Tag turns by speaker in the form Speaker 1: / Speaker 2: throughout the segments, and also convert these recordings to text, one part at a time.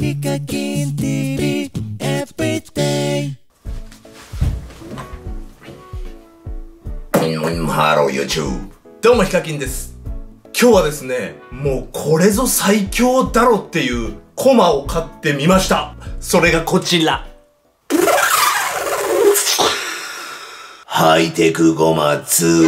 Speaker 1: ヒカキン TV Everyday。
Speaker 2: ハロー YouTube。 どうもヒカキンです。今日はですね、もうこれぞ最強だろっていうコマを買ってみました。それがこちら、ハイテクゴマ2。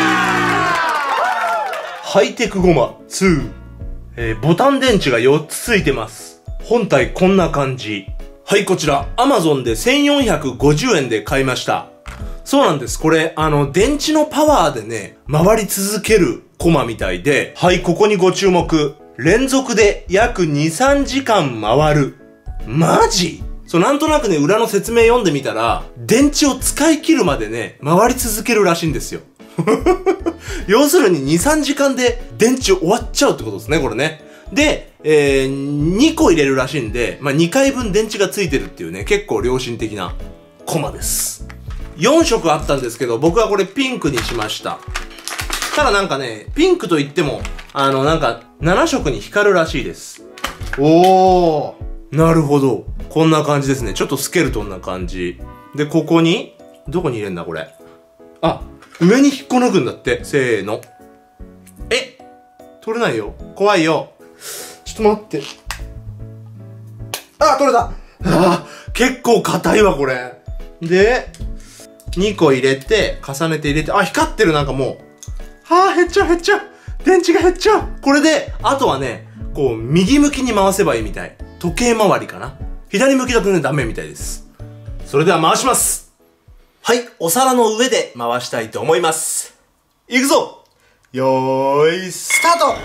Speaker 2: ハイテクゴマ2、ボタン電池が4つついてます。本体こんな感じ。はい、こちら Amazon で1450円で買いました。そうなんです。これ、電池のパワーでね、回り続けるコマみたいで、はい、ここにご注目。連続で約2、3時間回る。マジ？そう、なんとなくね、裏の説明読んでみたら、電池を使い切るまでね、回り続けるらしいんですよ。要するに2、3時間で電池終わっちゃうってことですね、これね。で、2個入れるらしいんで、まあ、2回分電池がついてるっていうね、結構良心的なコマです。4色あったんですけど、僕はこれピンクにしました。ただなんかね、ピンクといっても、なんか、7色に光るらしいです。おー。なるほど。こんな感じですね。ちょっとスケルトンな感じ。で、ここに、どこに入れんだ、これ。あ、上に引っこ抜くんだって。せーの。え、取れないよ。怖いよ。ちょっと待って。あ、取れた。あー、結構硬いわ、これ。で、2個入れて、重ねて入れて、あ、光ってる、なんかもう。はぁ、減っちゃう、減っちゃう。電池が減っちゃう。これで、あとはね、こう、右向きに回せばいいみたい。時計回りかな。左向きだとね、ダメみたいです。それでは回します。はい、お皿の上で回したいと思います。いくぞ。よーい、スタート。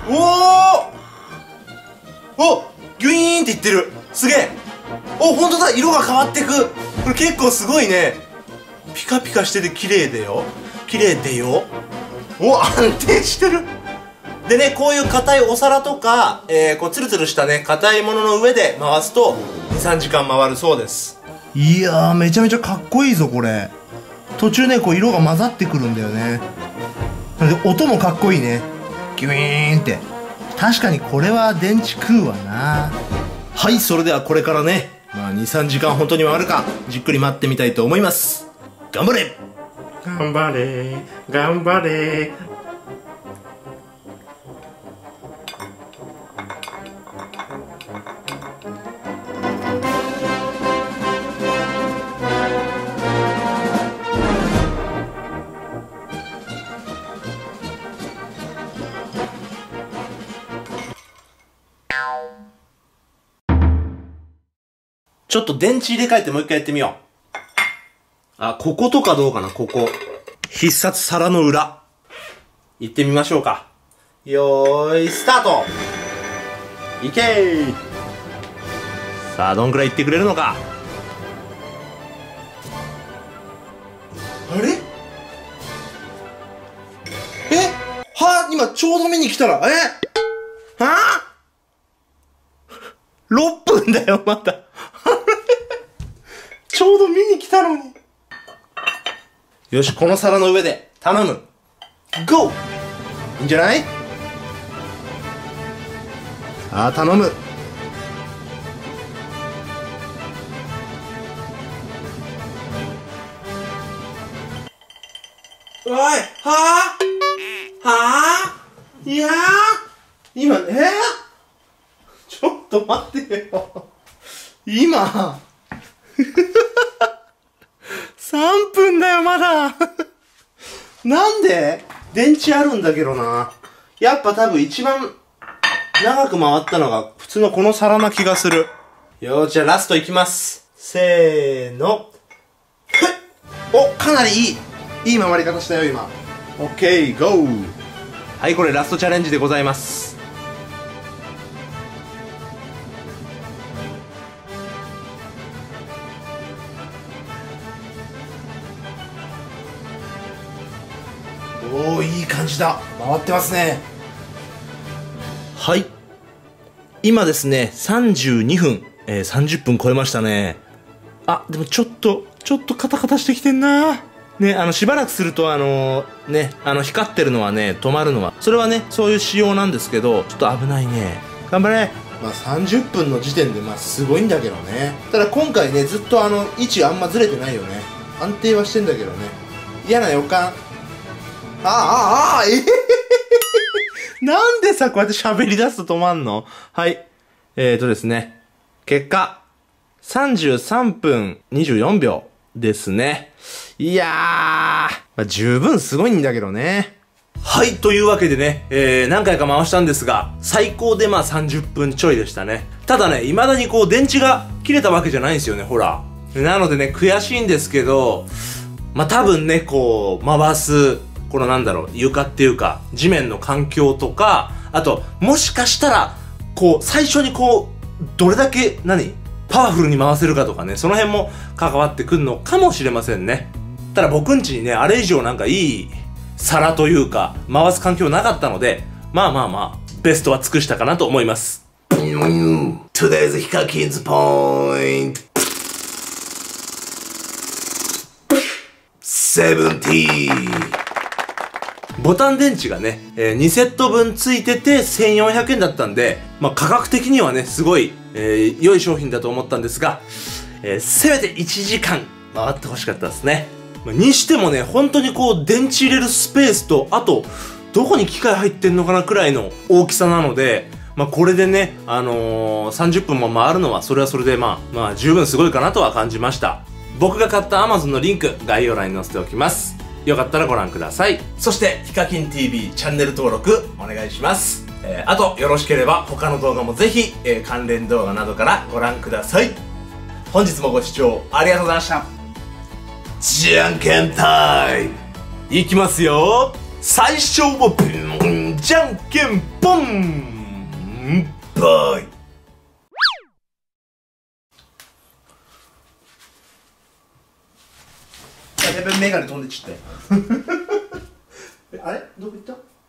Speaker 2: お、ギュイーンっていってる。すげえ。お、ほんとだ、色が変わってく。これ結構すごいね。ピカピカしてて綺麗だよ。綺麗でよ。お、安定してる。でね、こういう硬いお皿とか、こうツルツルしたね、硬いものの上で回すと、2、3時間回るそうです。いやー、めちゃめちゃかっこいいぞ、これ。途中ね、こう色が混ざってくるんだよね。で、音もかっこいいね。ギュイーンって。確かにこれは電池食うわな。はい、それではこれからね、まあ2、3時間本当に回るか、じっくり待ってみたいと思います。頑張れ！頑張れ、頑張れ。ちょっと電池入れ替えてもう一回やってみよう。あ、こことかどうかな、ここ。必殺皿の裏。行ってみましょうか。よーい、スタート。いけー。さあ、どんくらい行ってくれるのか。あれ？はぁ、今ちょうど見に来たら、はぁ ?6 分だよ、まだ。ちょうど見に来たのに。よし、この皿の上で、頼む。ゴー！いいんじゃない？さあ、頼む。おい、はぁ？はぁ？いやー？今、ちょっと待ってよ。今、3分だよ、まだ。なんで？電池あるんだけどな。やっぱ多分一番長く回ったのが普通のこの皿な気がする。よー、じゃあラストいきます。せーの。お、かなりいい回り方したよ、今。オッケー、ゴー。はい、これラストチャレンジでございます。おー、いい感じだ。回ってますね。はい。今ですね、32分、30分超えましたね。あ、でもちょっとカタカタしてきてんな。ね、しばらくすると光ってるのはね、止まるのは、それはね、そういう仕様なんですけど、ちょっと危ないね。頑張れ。 まあ30分の時点でまあすごいんだけどね。ただ今回ね、ずっと位置あんまずれてないよね。安定はしてんだけどね。嫌な予感。なんでさ、こうやって喋り出すと止まんの？はい。ですね。結果、33分24秒ですね。いやー、まあ、十分すごいんだけどね。はい、というわけでね、何回か回したんですが、最高でまあ30分ちょいでしたね。ただね、未だにこう電池が切れたわけじゃないんですよね、ほら。なのでね、悔しいんですけど、まあ多分ね、こう、回す、このなんだろう、床っていうか、地面の環境とか、あと、もしかしたら、こう、最初にこう、どれだけ、パワフルに回せるかとかね、その辺も関わってくるのかもしれませんね。ただ僕んちにね、あれ以上なんかいい皿というか、回す環境なかったので、まあ、ベストは尽くしたかなと思います。Today's Hikakins Point 70。ボタン電池がね、2セット分ついてて1400円だったんで、まあ価格的にはね、すごい、良い商品だと思ったんですが、せめて1時間回ってほしかったですね。にしてもね、本当にこう電池入れるスペースと、あと、どこに機械入ってんのかなくらいの大きさなので、まあこれでね、30分も回るのはそれはそれでまあ十分すごいかなとは感じました。僕が買った Amazon のリンク概要欄に載せておきます。よかったらご覧ください。そしてヒカキン TV チャンネル登録お願いします。あとよろしければ他の動画もぜひ、関連動画などからご覧ください。本日もご視聴ありがとうございました。じゃんけんタイムいきますよ。最初はじゃんけんポンバイ。やべ、メガネ飛んでちってあれどこ行った？